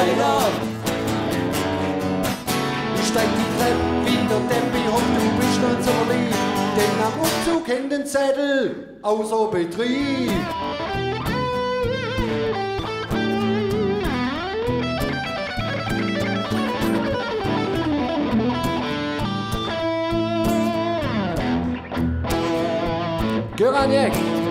weiter. Ich steig die Treppe wie der Teppich hoch, du bist nicht so lieb. Denn am Umzug kennt den Zettel außer Betrieb. Göraniek.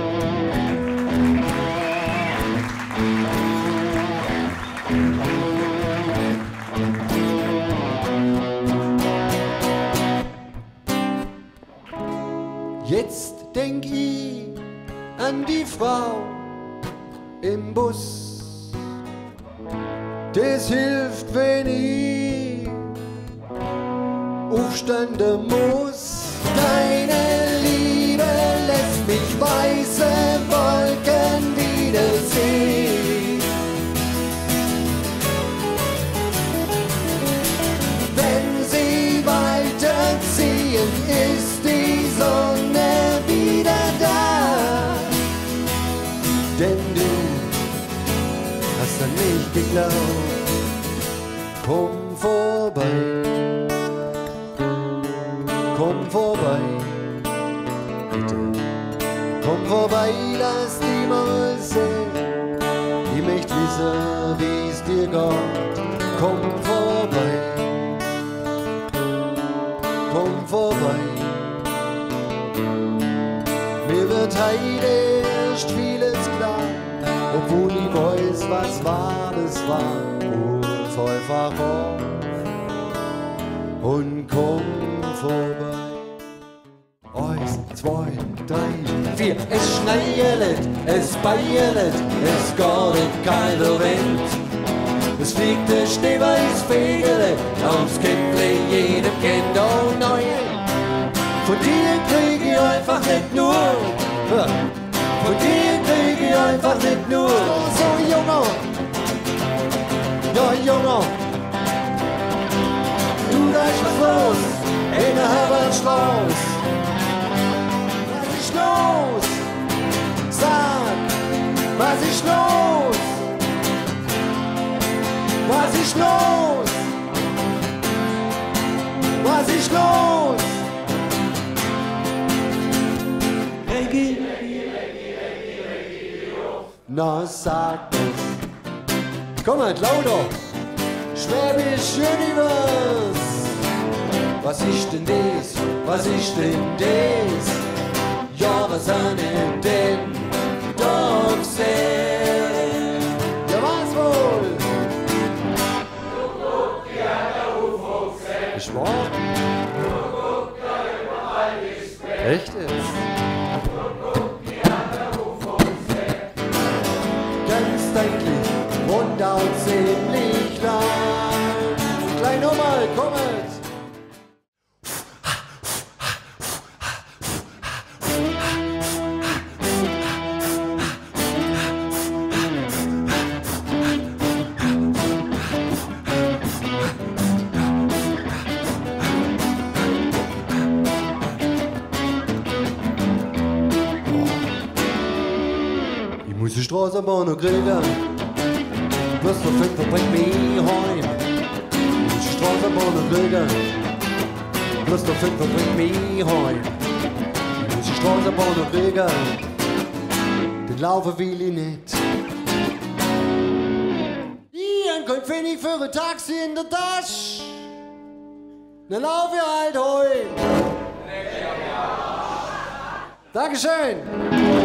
Jetzt denk ich an die Frau im Bus. Das hilft, wenn ich aufstanden muss. Deine Liebe lässt mich weiße Wolken wiedersehen. Wenn sie weiterziehen, ist die Sonne wieder da. Denn du hast an mich geglaubt. Komm vorbei. Komm vorbei, bitte. Komm vorbei, lass dich mal sehen. Ich möchte wissen, wie es dir geht. Komm vorbei, komm vorbei. Mir wird heute erst vieles klar, obwohl ich weiß, was war, das war. Ruf einfach auf und komm vorbei. 1, 2, 3, 4. Es schneit, es beiert, es geht kalter Wind. Es fliegt der schneeweiß Fegele aufs Kindle, jedem Kind, oh nein. Von dir krieg ich einfach nicht nur. Von dir krieg ich einfach nicht nur. So, Junge. Ja, Junge. Du, da ist was los in der Herbertstraße. Was ist los? Sag, was ist los? Was ist los? Was ist los? Reggie. Na, sag es. Komm halt lauter. Schwäbisch Universe. Was ist denn das? Was ist denn das? Ja, was haben denn da gesehen? Ja, was wohl? Du guck dir an der UFO gesehen. Ich war? Du guck dir überall gesehen. Echt jetzt? Du guck dir an der UFO gesehen. Ganz deutlich und auch ziemlich lang. Gleich nochmal, kommet! Ich muss die Straßenbahn noch kriegen. Plus der Fünfer bringt mich heim. Ich muss die Straßenbahn noch kriegen. Plus der Fünfer bringt mich heim. Ich muss die Straßenbahn noch kriegen. Den laufen will ich nicht. Ich hab kein Pfennig für ein Taxi in der Tasche. Dann lauf ich halt heim. Dankeschön.